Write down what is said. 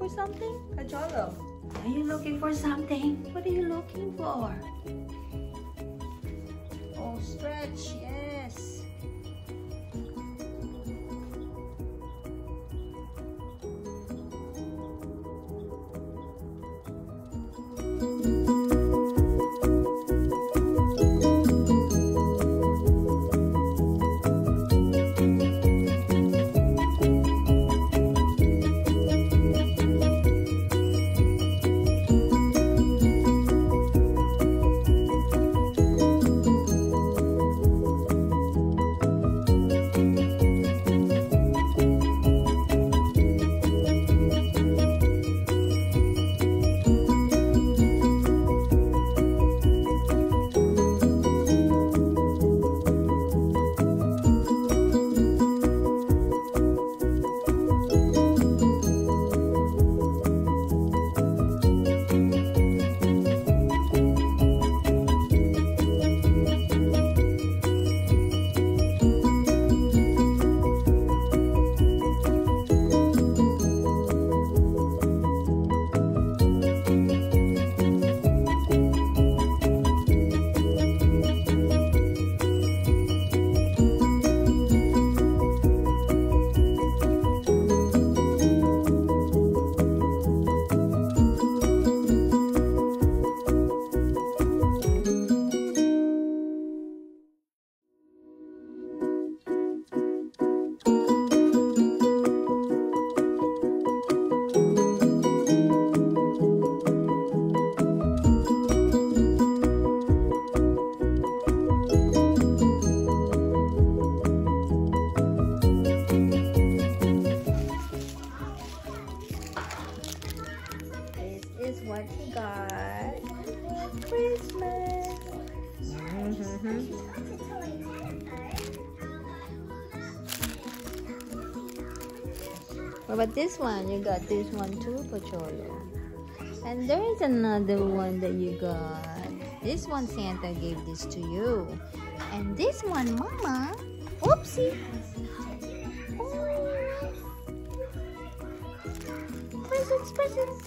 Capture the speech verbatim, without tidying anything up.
for something? Pocholo. Are you looking for something? What are you looking for? Oh, stretch, yes. This is what he got for Christmas. Mm-hmm. What about this one? You got this one too, Pocholo. And there is another one that you got. This one Santa gave this to you. And this one, Mama. Oopsie. Oh. Presents, presents.